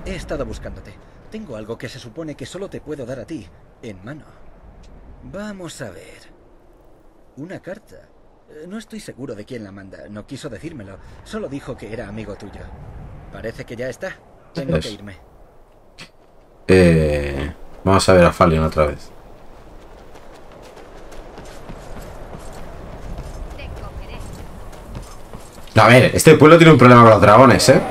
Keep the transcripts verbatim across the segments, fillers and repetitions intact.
He estado buscándote. Tengo algo que se supone que solo te puedo dar a ti, en mano. Vamos a ver. Una carta. No estoy seguro de quién la manda. No quiso decírmelo. Solo dijo que era amigo tuyo. Parece que ya está. Tengo es. que irme. Eh, vamos a ver a Falion otra vez. A ver, este pueblo tiene un problema con los dragones, ¿eh?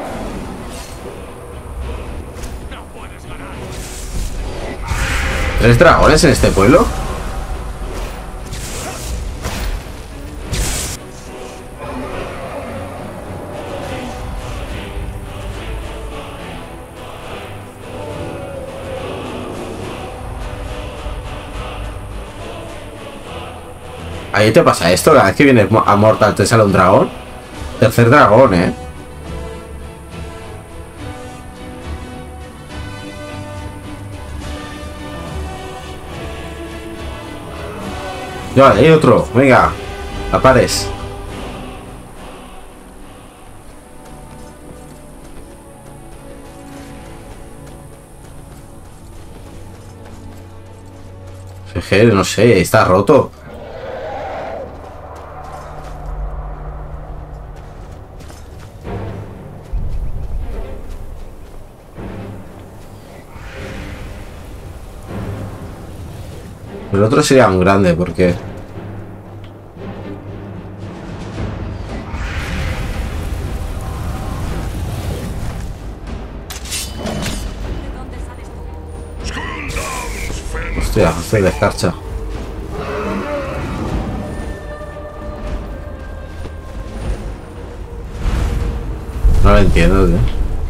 ¿Tres dragones en este pueblo? ¿Ahí te pasa esto? Cada vez que vienes a Mortal te sale un dragón. Tercer dragón, ¿eh? Ya, hay otro. Venga. Apares. Jeje, no sé. Está roto. El otro sería un grande, porque... Hostia, estoy de escarcha. No lo entiendo, tío.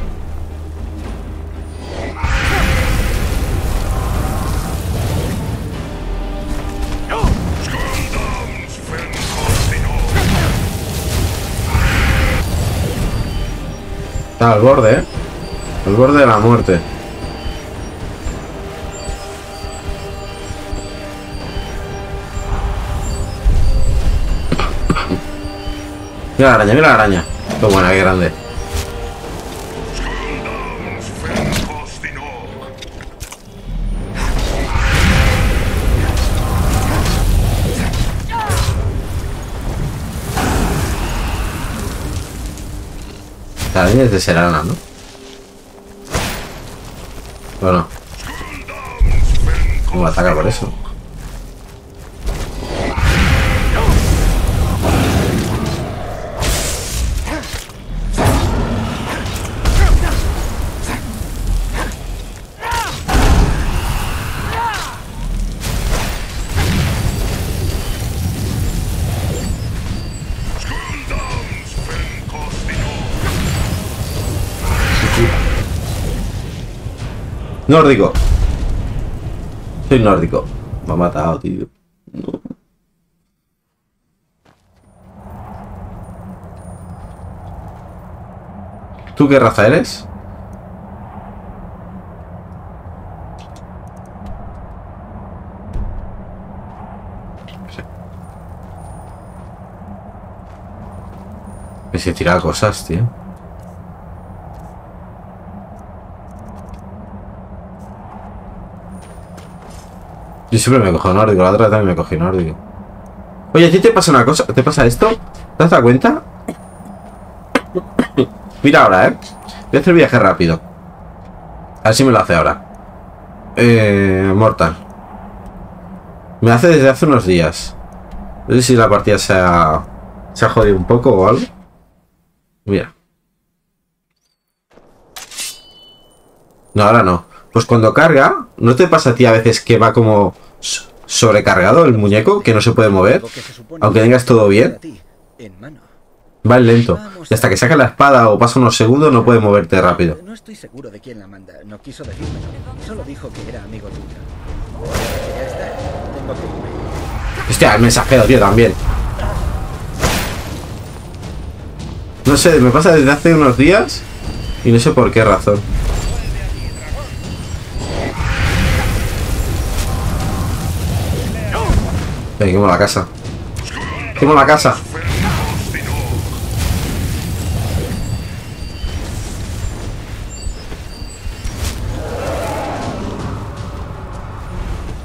Está al borde, ¿eh? Al borde de la muerte. Mira la araña, mira la araña. Qué buena, qué grande. La araña es de Serana, ¿no? Bueno. ¿Cómo ataca por eso? Nórdico. Soy nórdico. Me ha matado, tío. No. ¿Tú qué raza eres? Que se tira cosas, tío. Yo siempre me cojo nórdico, la otra vez también me cogí nórdico. Oye, ¿a ti te pasa una cosa? ¿Te pasa esto? ¿Te has dado cuenta? Mira ahora, ¿eh? Voy a hacer viaje rápido. A ver si me lo hace ahora. Eh... Mortal. Me hace desde hace unos días. No sé si la partida se ha... Se ha jodido un poco o algo. Mira. No, ahora no. Pues cuando carga, ¿no te pasa a ti a veces que va como sobrecargado el muñeco, que no se puede mover? Aunque tengas todo bien. Va lento. Y hasta que saca la espada o pasa unos segundos no puede moverte rápido. No estoy seguro de quién la manda. No quiso decirme. Solo dijo que era amigo tuyo. Ya está. Tengo que irme. Hostia, el mensajero, tío, también. No sé, me pasa desde hace unos días y no sé por qué razón. Venga, quemo la casa. Quemo la casa.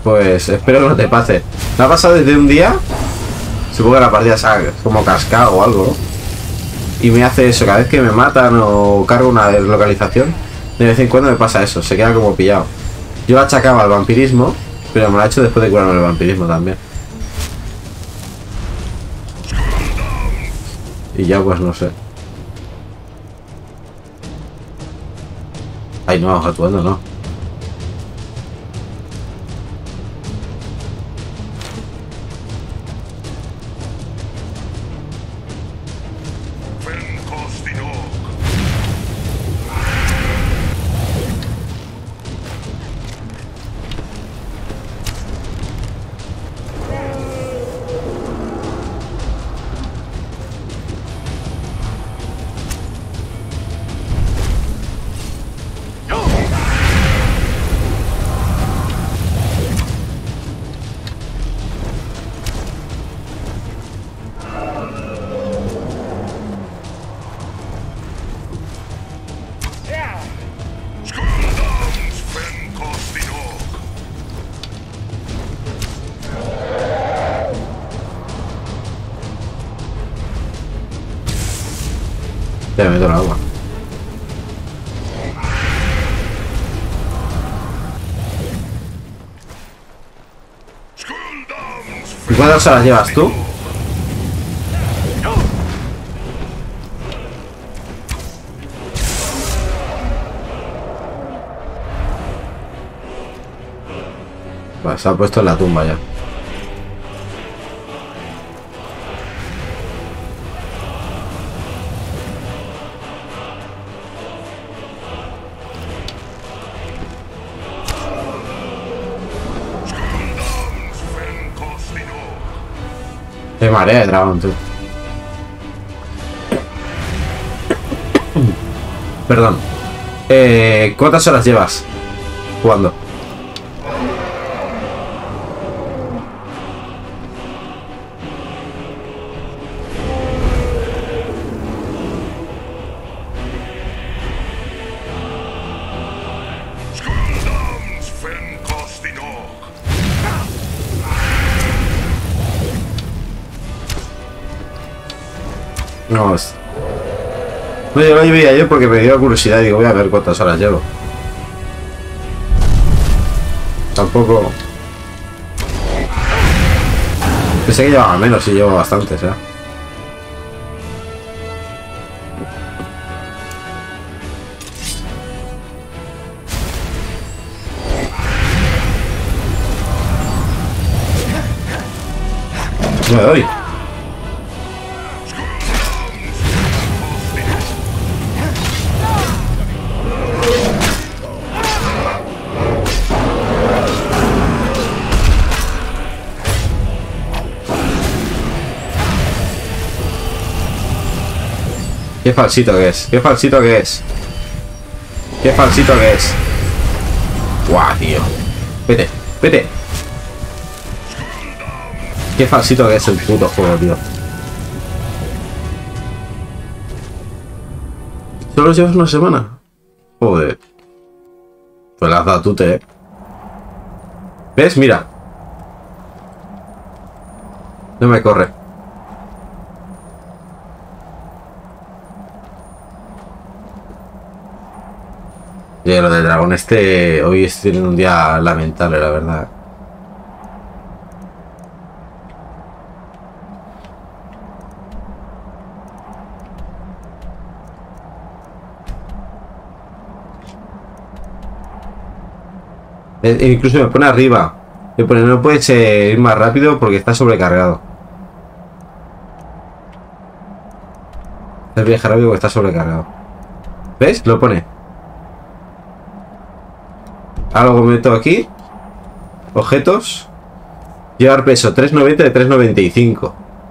Pues espero que no te pase. Me ha pasado desde un día. Supongo que la partida se ha como cascado o algo. Y me hace eso, cada vez que me matan o cargo una deslocalización, de vez en cuando me pasa eso, se queda como pillado. Yo la achacaba al vampirismo, pero me lo ha hecho después de curarme el vampirismo también. Y ya pues no sé. Ay, no, actuando no. Ya me meto en el agua. ¿Y cuántas horas llevas tú? Pues se ha puesto en la tumba ya. Qué marea de dragón, tú. Perdón. Eh, ¿Cuántas horas llevas jugando? No, es... No, yo lo llevé ayer porque me dio curiosidad y digo, voy a ver cuántas horas llevo. Tampoco... Pensé que llevaba menos y llevo bastantes, ¿eh? No me doy. Qué falsito que es, qué falsito que es. Qué falsito que es. Guau, tío. Vete, vete. Qué falsito que es el puto juego, tío. ¿Solo llevas una semana? Joder. Pues la has dado tute, eh. ¿Ves? Mira. No me corre. Y lo del dragón este, hoy estoy teniendo un día lamentable, la verdad. E incluso me pone arriba. Me pone, no puedes eh, ir más rápido porque está sobrecargado. El viaje rápido porque está sobrecargado. ¿Ves? Lo pone. Ahora lo meto aquí. Objetos. Llevar peso tres noventa de tres noventa y cinco.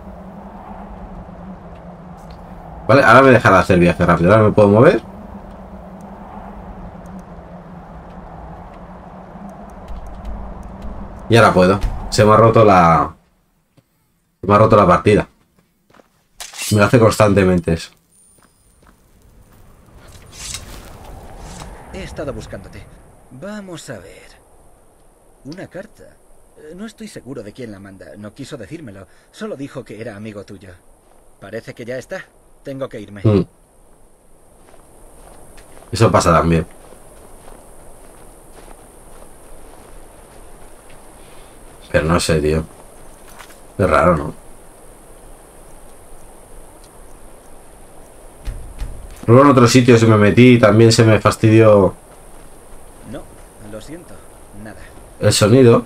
Vale, ahora me dejará hacer viaje rápido. Ahora me puedo mover. Y ahora puedo. Se me ha roto la... Se me ha roto la partida. Me lo hace constantemente eso. He estado buscándote. Vamos a ver. Una carta. No estoy seguro de quién la manda. No quiso decírmelo. Solo dijo que era amigo tuyo. Parece que ya está. Tengo que irme. Mm. Eso pasa también. Pero no sé, tío. Es raro, ¿no? Luego en otro sitio se me metí y también se me fastidió... No, lo siento. Nada. El sonido.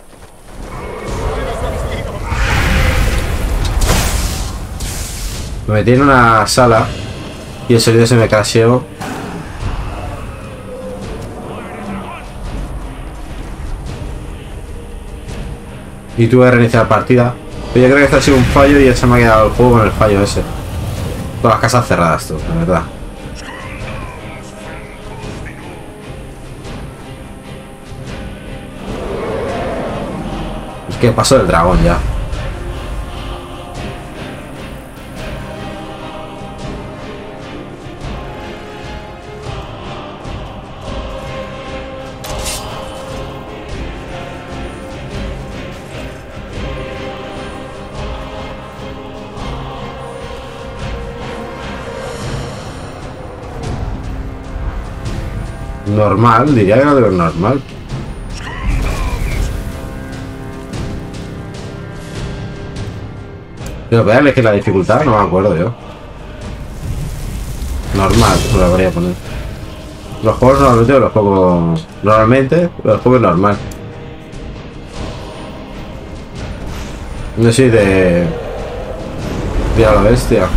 Me metí en una sala y el sonido se me crasheó. Y tuve que reiniciar la partida. Pero yo creo que este ha sido un fallo y ya se me ha quedado el juego con el fallo ese. Todas las casas cerradas, tú, la verdad. Es que paso del dragón ya. Normal, diría que no debe ser normal. Pero voy a elegir la dificultad, no me acuerdo yo. Normal, lo debería poner. Los juegos normalmente los juego. Normalmente los juegos normal. No soy de. De a la bestia.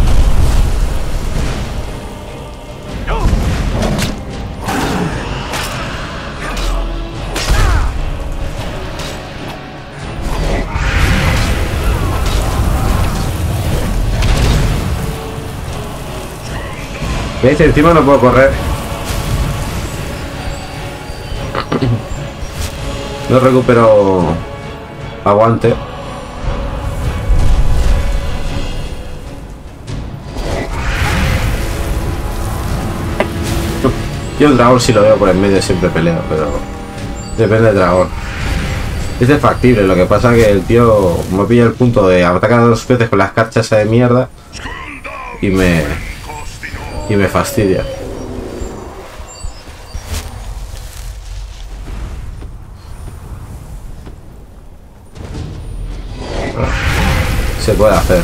¿Veis? Encima no puedo correr. No recupero aguante. Yo el dragón si lo veo por en medio siempre peleo, pero depende del dragón. Este es factible, lo que pasa que el tío me pilla el punto de atacar dos veces con las carchas de mierda y me y me fastidia. Se puede hacer.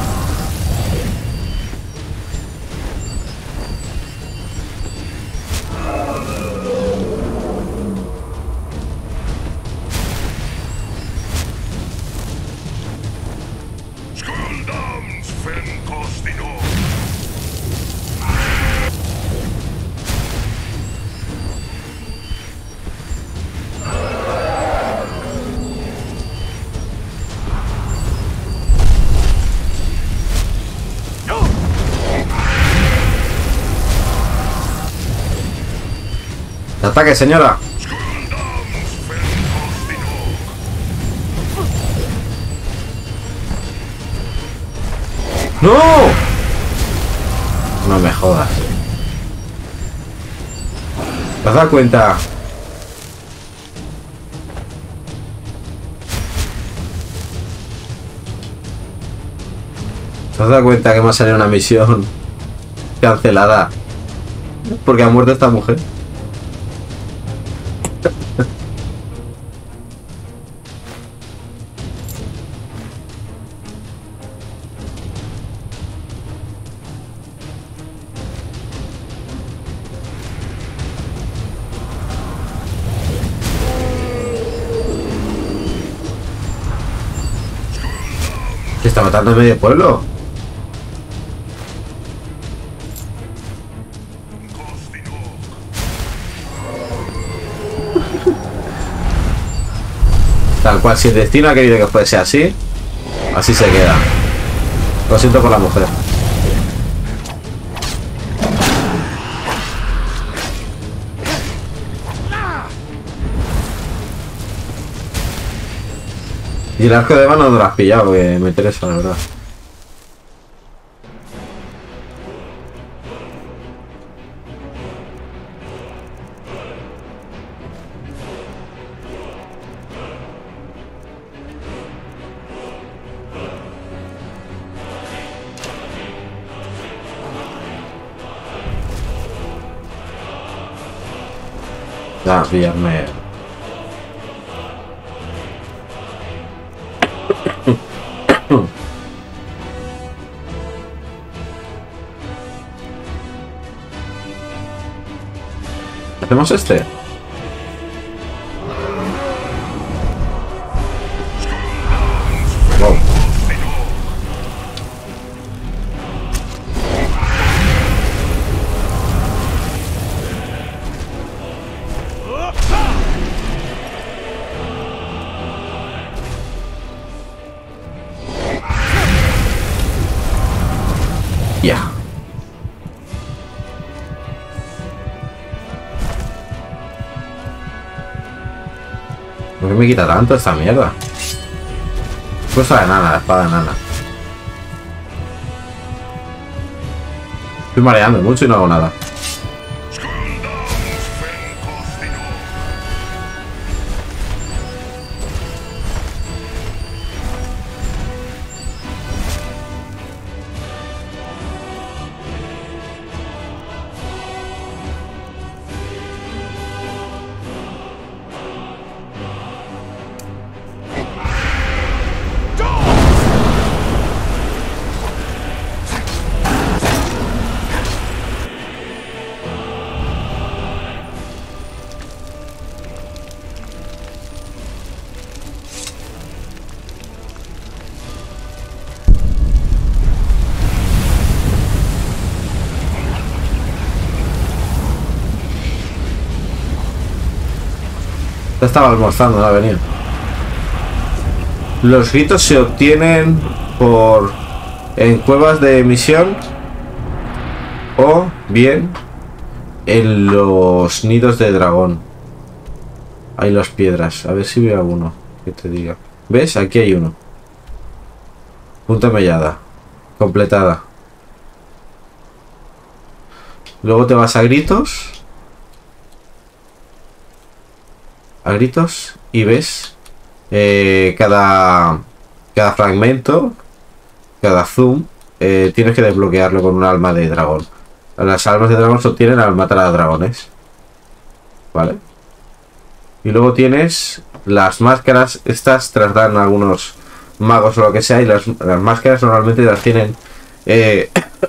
¡Ataque, señora! ¡No! No me jodas. ¿Te has dado cuenta? ¿Te has dado cuenta que me ha salido una misión cancelada? Porque ha muerto esta mujer. ¿Se está matando a medio pueblo? Tal cual, si el destino ha querido que fuese así, así se queda. Lo siento por la mujer. Y el arco de mano no lo has pillado, que me interesa, la verdad. Ya, pillarme. ¿Hacemos este? Wow. Ya. ¿Por qué me quita tanto esta mierda? Cosa de nana, la espada de nana. Estoy mareando mucho y no hago nada. Estaba almorzando, no ha venido. Los gritos se obtienen por en cuevas de misión o bien en los nidos de dragón. Hay las piedras. A ver si veo alguno que te diga. ¿Ves? Aquí hay uno. Punta mellada. Completada. Luego te vas a gritos. A gritos y ves eh, cada cada fragmento, cada zoom eh, tienes que desbloquearlo con un alma de dragón. Las almas de dragón se obtienen al matar a dragones, vale. Y luego tienes las máscaras. Estas te las dan algunos magos o lo que sea, y las, las máscaras normalmente las tienen eh,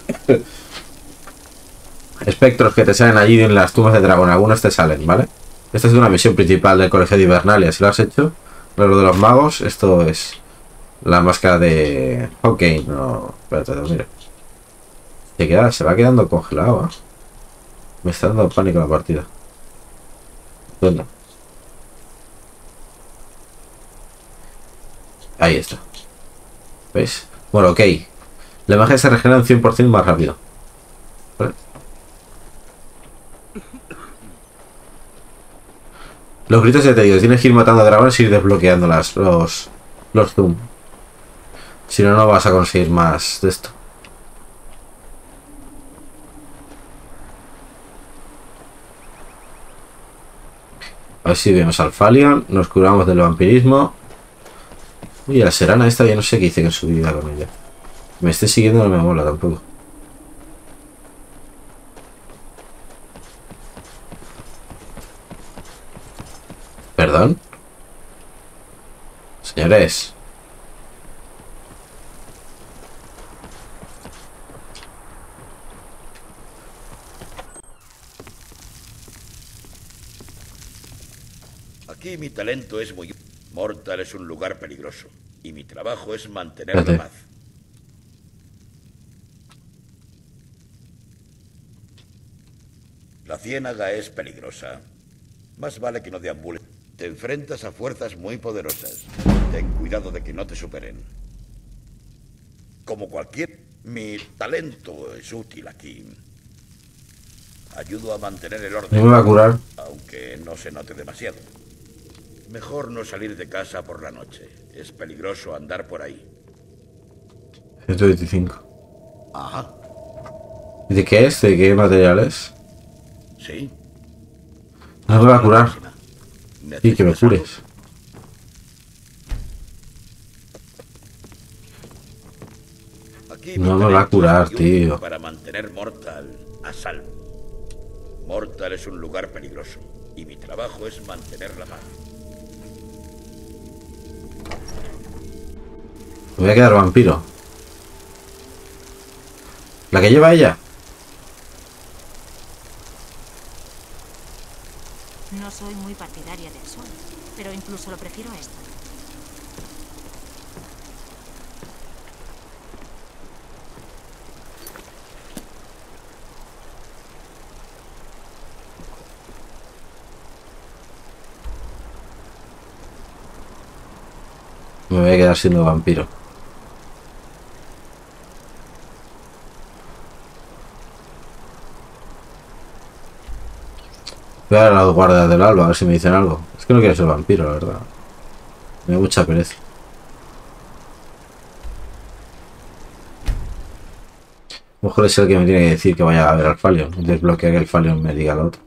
espectros que te salen allí en las tumbas de dragón. Algunos te salen, vale. Esta es una misión principal del Colegio de Invernalia. Si lo has hecho, lo de los magos, esto es la máscara de Hawkeye. No, espérate, mira. Se, queda, se va quedando congelado, ¿eh? Me está dando pánico la partida. ¿Dónde? Ahí está. ¿Veis? Bueno, ok. La imagen se regenera un cien por cien más rápido. ¿Vale? Los gritos ya te digo, tienes que ir matando a dragones y ir desbloqueando las, los, los zoom. Si no, no vas a conseguir más de esto. A ver si vemos al Falion, nos curamos del vampirismo. Uy, la Serana esta ya no sé qué hice en su vida con ella. Me esté siguiendo no me mola tampoco. ¿Perdón? Señores. Aquí mi talento es muy... Mortal es un lugar peligroso. Y mi trabajo es mantener la paz. La ciénaga es peligrosa. Más vale que no deambules. Te enfrentas a fuerzas muy poderosas. Ten cuidado de que no te superen. Como cualquier... Mi talento es útil aquí. Ayudo a mantener el orden. No me va a curar. Aunque no se note demasiado. Mejor no salir de casa por la noche. Es peligroso andar por ahí. ciento veinticinco. Ajá. ¿Y de qué es? ¿De qué material es? Sí. No me va a curar. Sí, que me cures. Aquí no me va a curar, tío. Para mantener Mortal a salvo. Mortal es un lugar peligroso. Y mi trabajo es mantener la paz. Me voy a quedar vampiro. ¿La que lleva ella? No soy muy partidaria del sol, pero incluso lo prefiero a esto. Me voy a quedar siendo vampiro. Voy a ver a los guardias del alba, a ver si me dicen algo. Es que no quiero ser vampiro, la verdad. Me da mucha pereza. A lo mejor es el que me tiene que decir que vaya a ver al Falion. Desbloquea que el Falion me diga lo otro.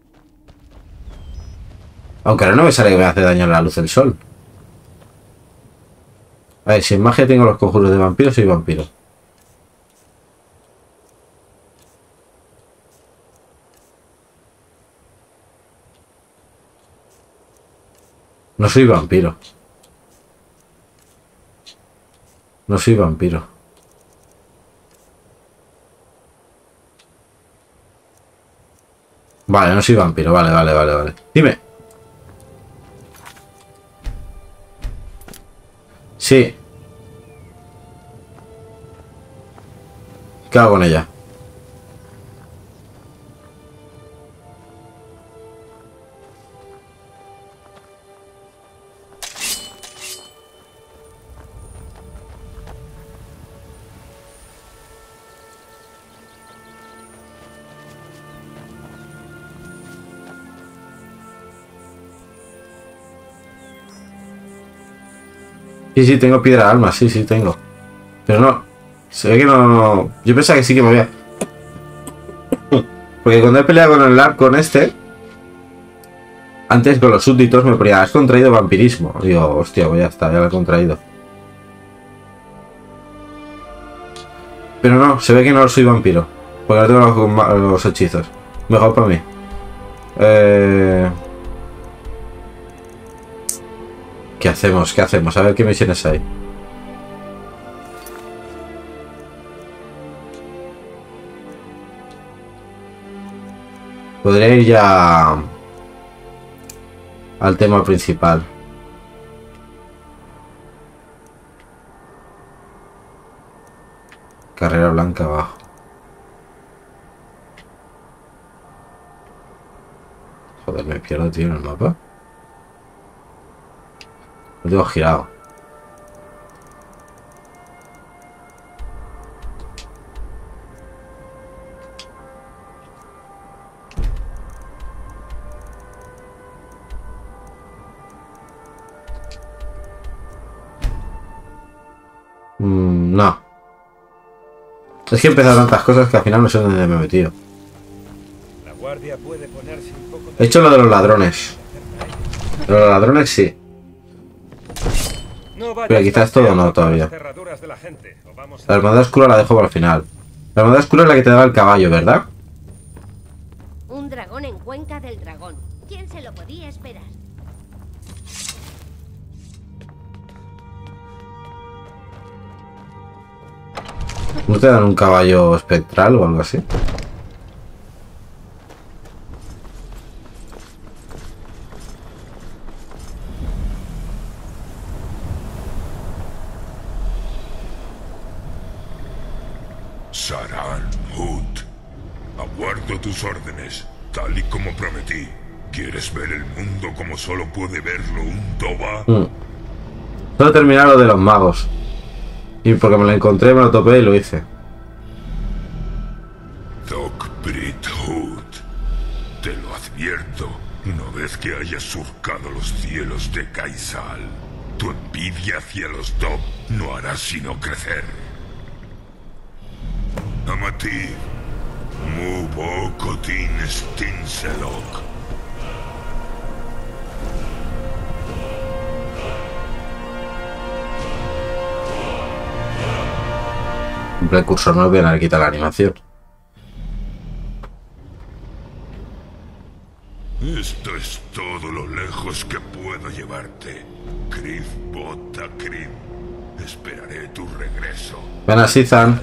Aunque ahora no me sale que me hace daño la luz del sol. A ver, si en magia tengo los conjuros de vampiro, soy vampiro. No soy vampiro. No soy vampiro. Vale, no soy vampiro. Vale, vale, vale, vale. Dime. Sí. ¿Qué hago con ella? Sí, sí, tengo piedra de alma, sí, sí, tengo. Pero no, se ve que no... Yo pensaba que sí que me había... Porque cuando he peleado con el Lark con este... Antes con los súbditos me ponía, has contraído vampirismo. Digo, hostia, pues ya está, ya lo he contraído. Pero no, se ve que no soy vampiro. Porque no tengo los, los hechizos. Mejor para mí. Eh... ¿Qué hacemos? ¿Qué hacemos? A ver qué misiones hay. Podría ir ya al tema principal. Carrera blanca abajo. Joder, me pierdo, tío, en el mapa. Lo tengo girado. Mm, no. Es que he empezado tantas cosas que al final no sé dónde me he metido. La guardia puede ponerse un poco... He hecho lo de los ladrones. Lo de los ladrones sí. No pero quizás todo no todavía. De la, gente, vamos a... La hermandad oscura la dejo para el final. La hermandad oscura es la que te daba el caballo, ¿verdad? Un dragón en Cuenca del Dragón. ¿Quién se lo podía esperar? ¿No te dan un caballo espectral o algo así? Saran Hut, aguardo tus órdenes, tal y como prometí. ¿Quieres ver el mundo como solo puede verlo un Toba? Mm. Solo terminar lo de los magos. Y porque me lo encontré, me lo topé y lo hice. Thok-Brit Hut, te lo advierto. Una vez que hayas surcado los cielos de Kaisal, tu envidia hacia los Dob no hará sino crecer. Amati, Mubo Kotin Stinselok. Un precursor no viene a quitar la animación. Esto es todo lo lejos que puedo llevarte. Krif Bota Krif. Esperaré tu regreso. Ven a Sithan.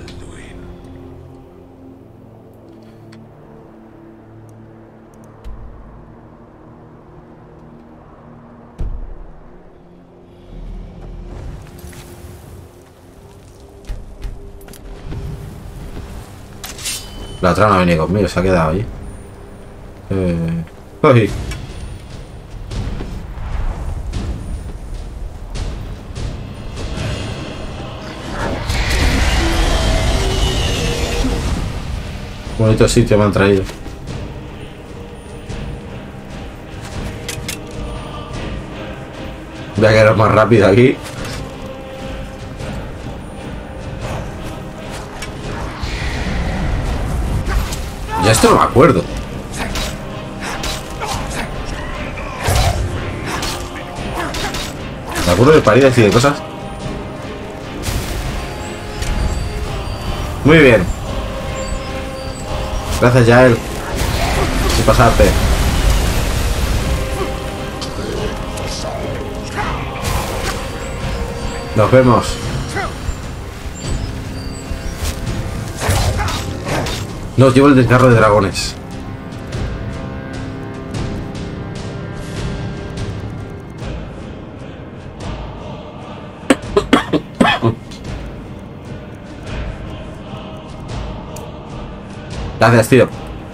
La otra no ha venido conmigo, se ha quedado allí. Eh... ¡Ay! Bonito sitio me han traído. Voy a quedar más rápido aquí. Ya esto no me acuerdo. Me acuerdo de paridas y de cosas. Muy bien. Gracias, Yael. Y pasarte. Nos vemos. No, llevo el desgarro de dragones. Gracias, tío.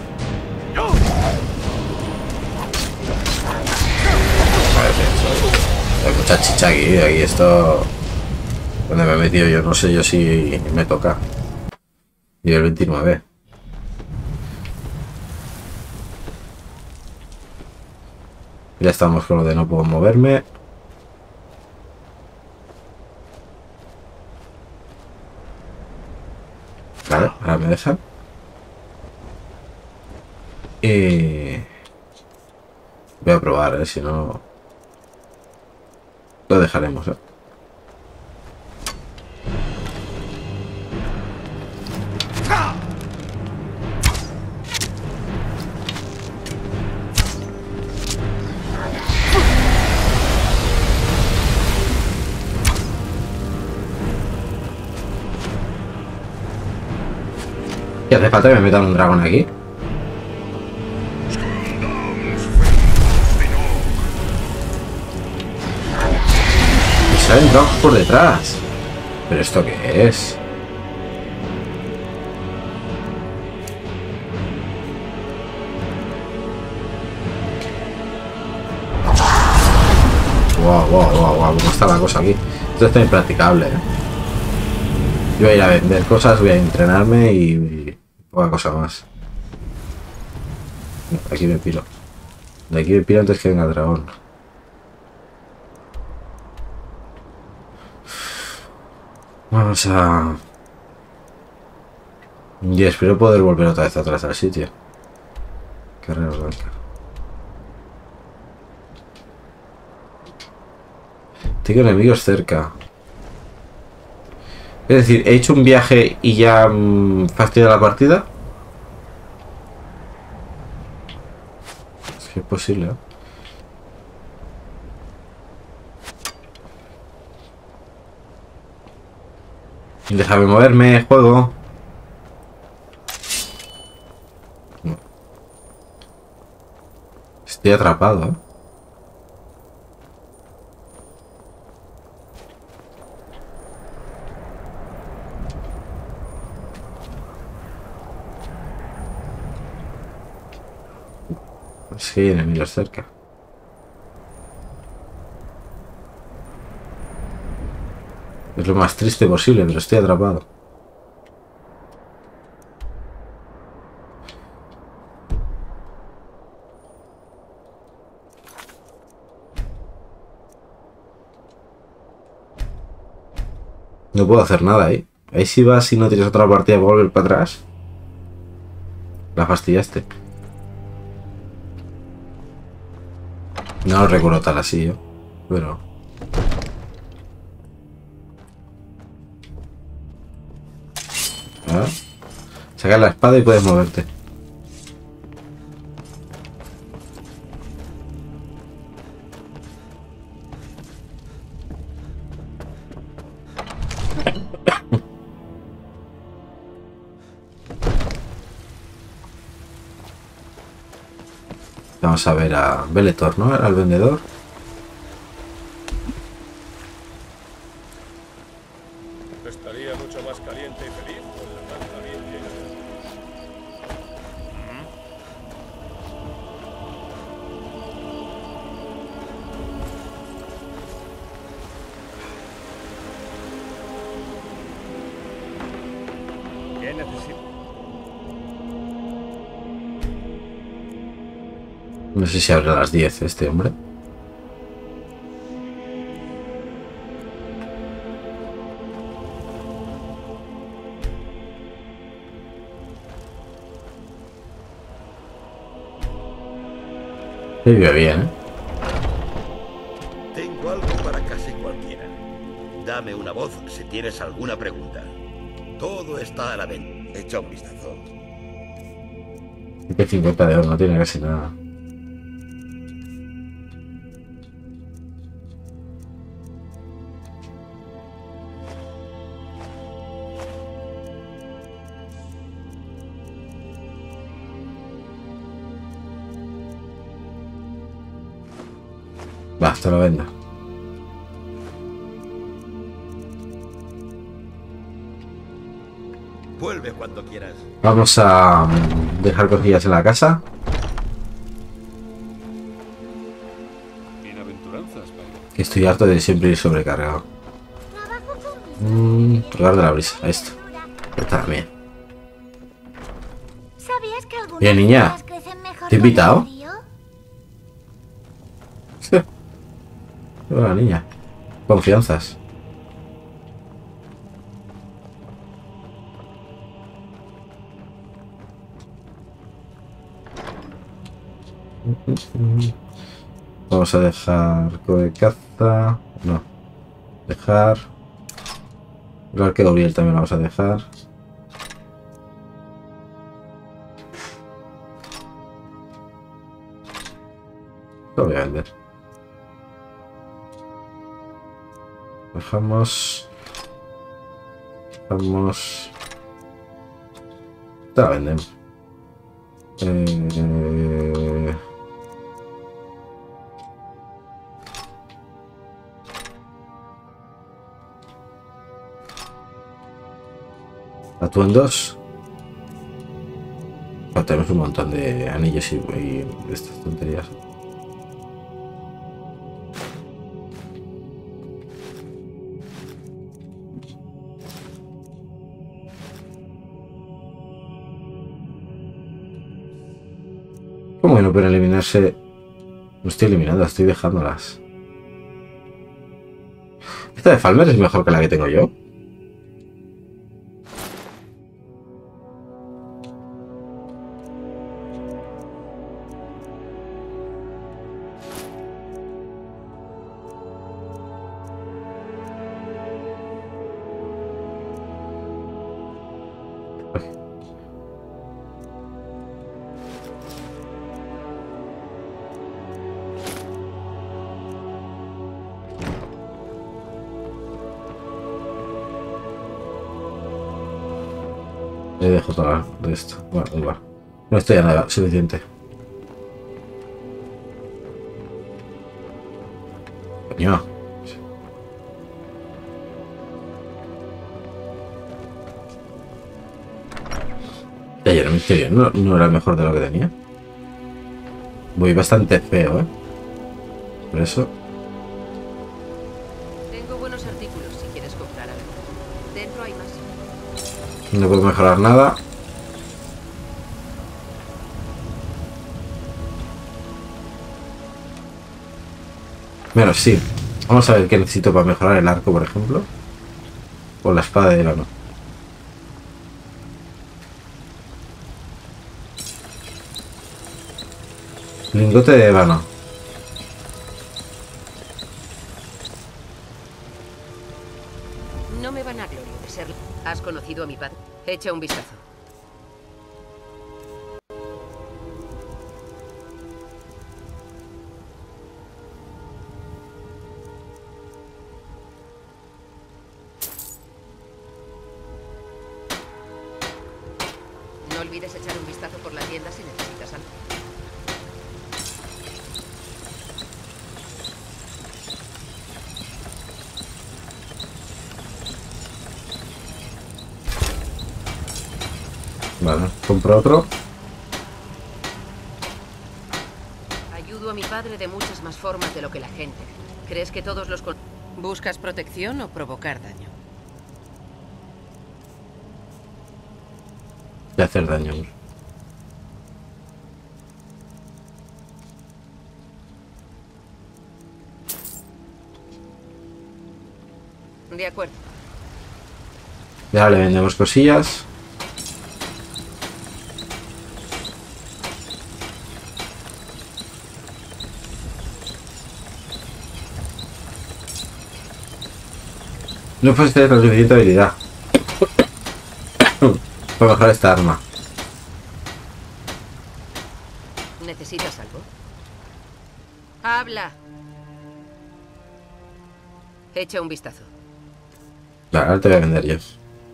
Hay mucha chicha aquí, aquí esto... Donde me he metido yo, no sé yo si me toca. Y el veintinueve. Ya estamos con lo de no puedo moverme. Vale, ahora me dejan. Y... voy a probar, ¿eh? Si no... lo dejaremos, ¿eh? ¿Qué hace falta que me metan un dragón aquí? Y salen dragons por detrás. ¿Pero esto qué es? Wow, wow, wow, wow, cómo está la cosa aquí. Esto está impracticable, ¿eh? Yo voy a ir a vender cosas, voy a entrenarme y, y poca cosa más. No, aquí me piro. De aquí me piro antes que venga el dragón. Vamos a... y espero poder volver otra vez atrás al sitio. Carrera blanca. Tengo enemigos cerca. Es decir, he hecho un viaje y ya mmm, fastidio la partida. Es que es posible, ¿eh? Déjame moverme, juego. No. Estoy atrapado, ¿eh? Sí, hay enemigos cerca. Es lo más triste posible, pero estoy atrapado. No puedo hacer nada ahí. Ahí si vas y no tienes otra partida para volver para atrás. La fastidiaste. No lo recuerdo tal así yo, pero... ¿Ah? Sacas la espada y puedes moverte. Vamos a ver a Veletor, ¿no? Era el vendedor. Estaría mucho más caliente y feliz con la panza bien llena. ¿Qué necesito? No sé si abre a las diez este hombre. Se vive bien, ¿eh? Tengo algo para casi cualquiera. Dame una voz si tienes alguna pregunta. Todo está a la venta. Echa un vistazo. Que cincuenta de oro, no tiene casi nada. Va, te lo vendo. Vuelve cuando quieras. Vamos a dejar cosillas en la casa. Bienaventuranzas, padre. Que estoy harto de siempre ir sobrecargado. Mmm, probar de la brisa, esto. Está bien. ¿Sabías que algunas Bien, niña. plantas crecen mejor ¿Te he con el invitado? frío? Sí. Hola, niña. Confianzas. Vamos a dejar de caza. No. Dejar. El arquero Gabriel también lo vamos a dejar. Lo voy a vender. Dejamos. Dejamos. Te la vendemos. Eh... Atuendos. Oh, tenemos un montón de anillos y, y estas tonterías. ¿Cómo que no pueden eliminarse? No estoy eliminando, estoy dejándolas. Esta de Falmer es mejor que la que tengo yo. Le dejo todo de esto. Bueno, igual. No estoy a nada, suficiente. Coño. Ayer el misterio no, no era mejor de lo que tenía. Voy bastante feo, ¿eh? Por eso. Tengo buenos artículos si quieres comprar algo. Dentro hay más. No puedo mejorar nada. Bueno, sí. Vamos a ver qué necesito para mejorar el arco, por ejemplo. O la espada de Ébano. Lingote de ébano. No me van a gloria de serlo. ¿Has conocido a mi padre? Echa un vistazo. No olvides echar un vistazo por la tienda si necesitas algo. Vale, compro otro. Ayudo a mi padre de muchas más formas de lo que la gente. ¿Crees que todos los... con- ¿Buscas protección o provocar daño? De hacer daño. De acuerdo. Y ahora le vendemos cosillas. No puedes tener la suficiente habilidad para mejorar esta arma. ¿Necesitas algo? Habla. Echa un vistazo. Vale, ahora te voy a vender yo.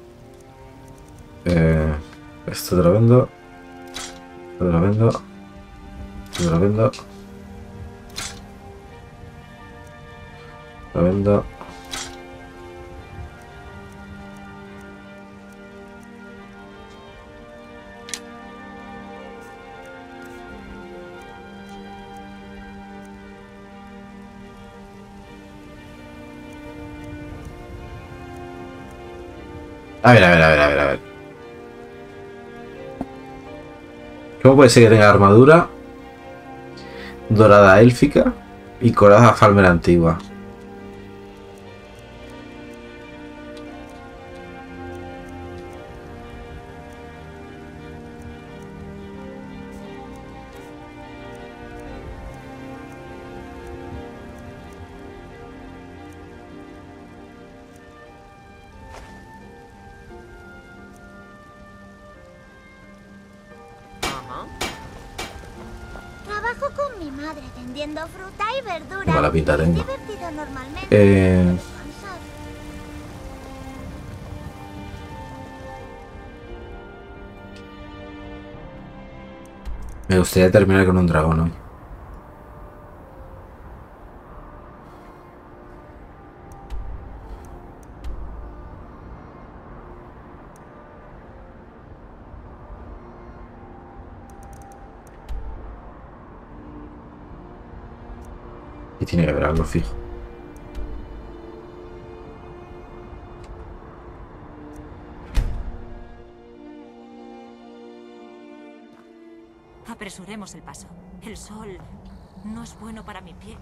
Eh, esto te lo vendo. Esto te lo vendo. Esto te lo vendo. Lo vendo. A ver, a ver, a ver, a ver, a ver. ¿Cómo puede ser que tenga armadura dorada élfica y coraza Falmer antigua? Trabajo con mi madre vendiendo fruta y verdura. Qué mala pinta tengo. Es divertido normalmente. Eh... Descansar. Me gustaría terminar con un dragón hoy. Y tiene que haber algo fijo. Apresuremos el paso. El sol no es bueno para mi pie.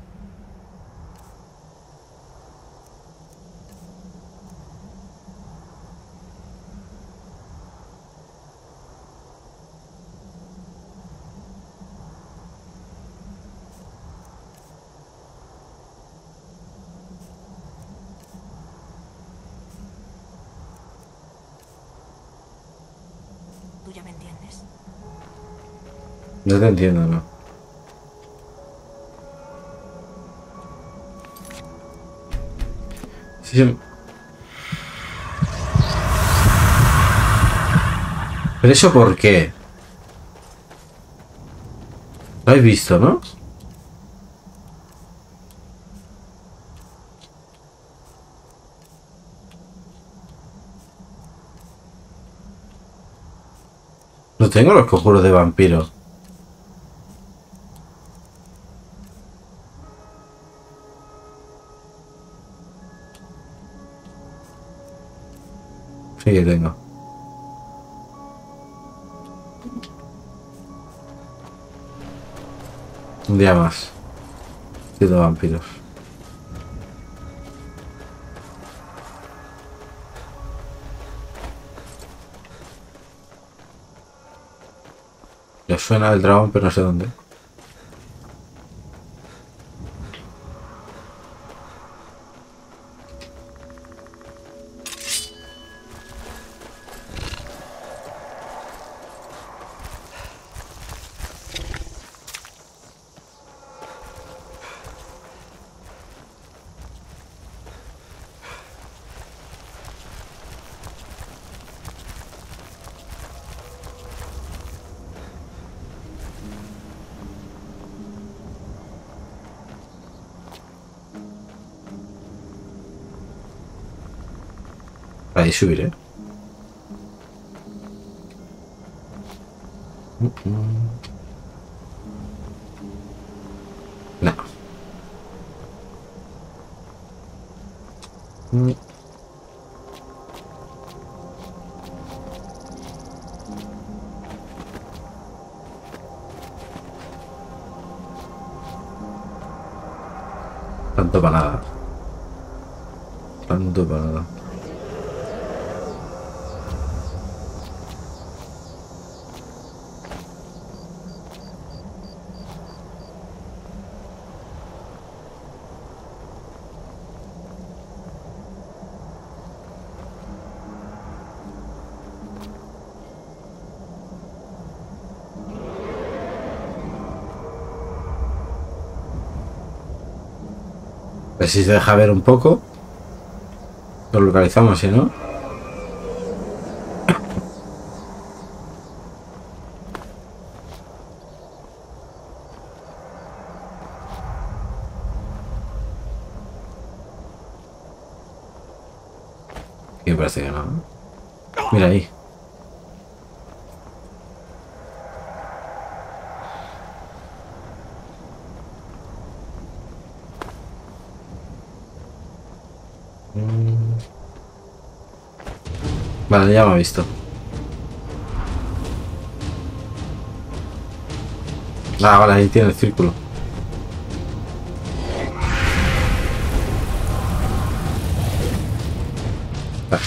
¿Tú ya me entiendes? No te entiendo, ¿no? Sí, sí. ¿Pero eso por qué? ¿Lo habéis visto, no? No tengo los conjuros de vampiro. Sí que tengo. Un día más. Siendo vampiros. Le suena el dragón, pero no sé dónde. Ahí subiré. No. Tanto para nada. Tanto para nada. A ver si se deja ver un poco. Lo localizamos, si no. Y parece que no. Mira ahí. Vale, ya me ha visto. Ah, vale, ahí tiene el círculo. Vale.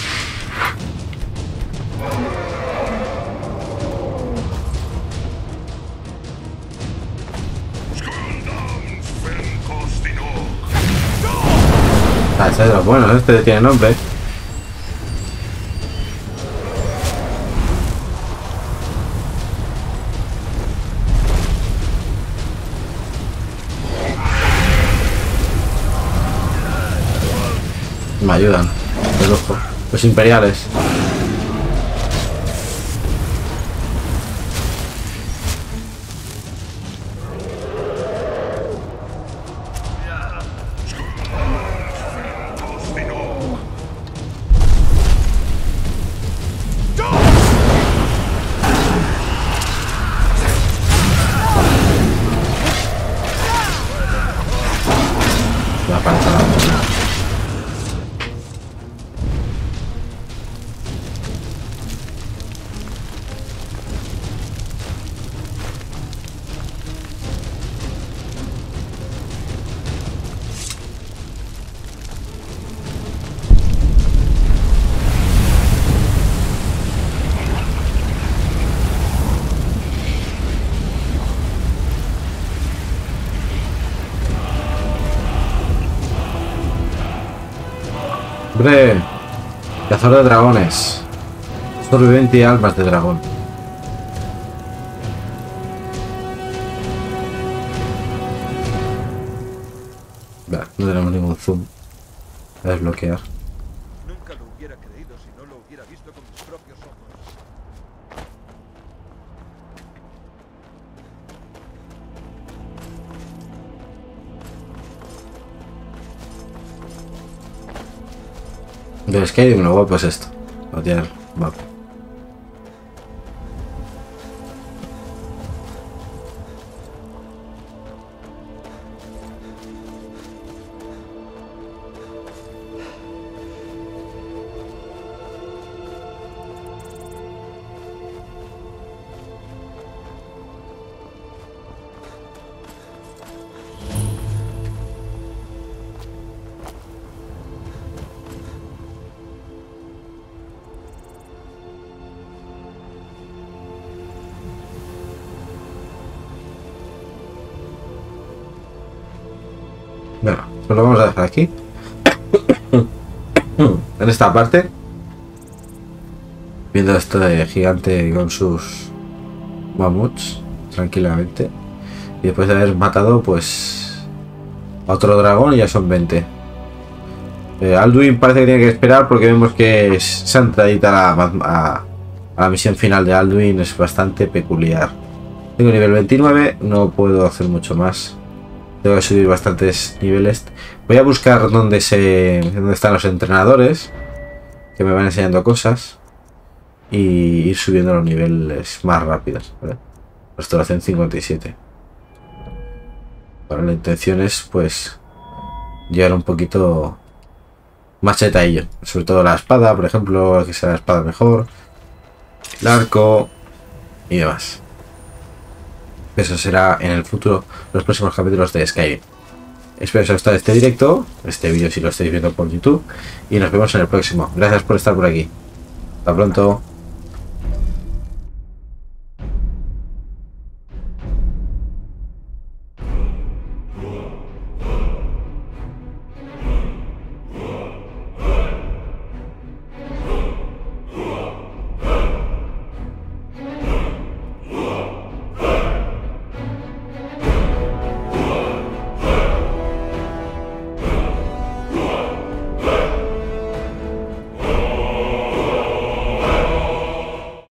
Ah, ese es de los buenos, este tiene nombre. Me ayudan, de lujo. Los imperiales. La panza la ¡Hombre! Cazador de dragones. Sobreviviente y almas de dragón. Vale, no tenemos ningún zoom a desbloquear. Nunca lo hubiera creído si no lo hubiera visto con mis propios ojos. De Skyrim lo guapo es esto. No tiene mapa. Bueno, pues lo vamos a dejar aquí. En esta parte. Viendo esto de gigante con sus mamuts tranquilamente. Y después de haber matado pues a otro dragón, y ya son veinte. eh, Alduin parece que tiene que esperar porque vemos que esa entradita a la, a, a la misión final de Alduin es bastante peculiar. Tengo nivel veintinueve, no puedo hacer mucho más. Tengo que subir bastantes niveles. Voy a buscar dónde se dónde están los entrenadores que me van enseñando cosas y ir subiendo los niveles más rápidos, ¿vale? Restauración cincuenta y siete. Ahora la intención es, pues, llevar un poquito más detalle. Sobre todo la espada, por ejemplo, que sea la espada mejor. El arco y demás. Eso será en el futuro, los próximos capítulos de Skyrim. Espero que os haya gustado este directo, este vídeo si lo estáis viendo por YouTube. Y nos vemos en el próximo. Gracias por estar por aquí. Hasta pronto.